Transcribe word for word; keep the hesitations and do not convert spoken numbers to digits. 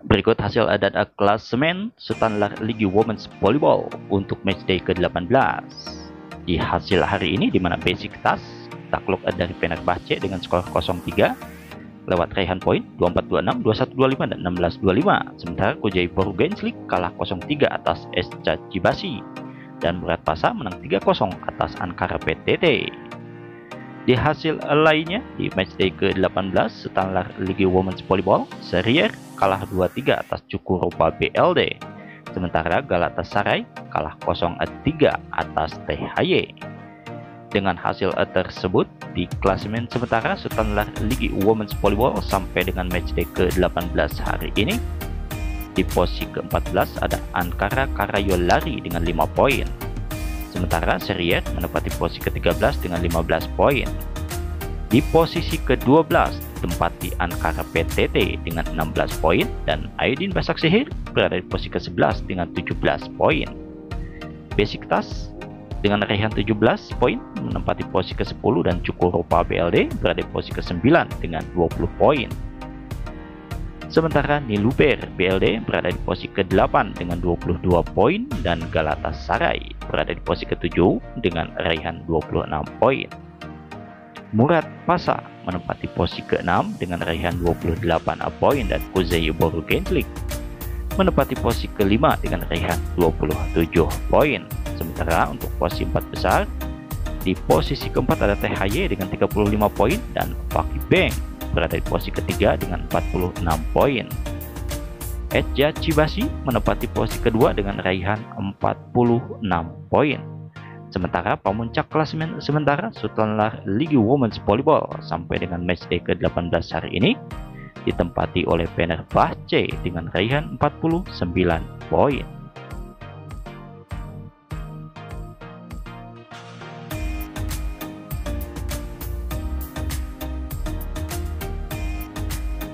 Berikut hasil data klasemen Standar Ligi Women's Volleyball untuk matchday ke delapan belas. Di hasil hari ini, di mana Besiktas takluk dari Fenerbahce dengan skor nol tiga lewat raihan poin dua puluh empat dua puluh enam, dua puluh satu dua puluh lima, dan enam belas dua puluh lima. Sementara Kocaeli Borugenslik kalah nol tiga atas S C A Chibasi dan Murat Pasa menang tiga nol atas Ankara P T T. Di hasil lainnya, di matchday ke delapan belas Standar Ligi Women's Volleyball, Serier kalah dua tiga atas Cukuropa B L D. Sementara Galatasaray kalah nol tiga atas T H Y. Dengan hasil tersebut, di klasemen sementara Standar Ligi Women's Volleyball sampai dengan matchday ke delapan belas hari ini, di posisi ke empat belas ada Ankara Karayolari dengan lima poin. Sementara Serier menempati posisi ke tiga belas dengan lima belas poin. Di posisi ke dua belas tempati Ankara P T T dengan enam belas poin dan Aydin Basaksehir berada di posisi ke sebelas dengan tujuh belas poin. Besiktas dengan raihan tujuh belas poin menempati posisi ke sepuluh dan Cukuropa B L D berada di posisi ke sembilan dengan dua puluh poin. Sementara Niluber B L D berada di posisi ke delapan dengan dua puluh dua poin dan Galatasaray berada di posisi ke tujuh dengan raihan dua puluh enam poin. Murat Pasa menempati posisi ke enam dengan raihan dua puluh delapan poin dan Kocaeli Borugenslik menempati posisi ke lima dengan raihan dua puluh tujuh poin. Sementara untuk posisi empat besar, di posisi keempat ada T H Y dengan tiga puluh lima poin dan Fakih Bank berada di posisi ketiga dengan empat puluh enam poin. S C A Chibasi menempati posisi kedua dengan raihan empat puluh enam poin. Sementara pemuncak klasemen sementara Standar Ligi Women's Volleyball sampai dengan matchday ke delapan belas hari ini ditempati oleh Fenerbahce dengan raihan empat puluh sembilan poin.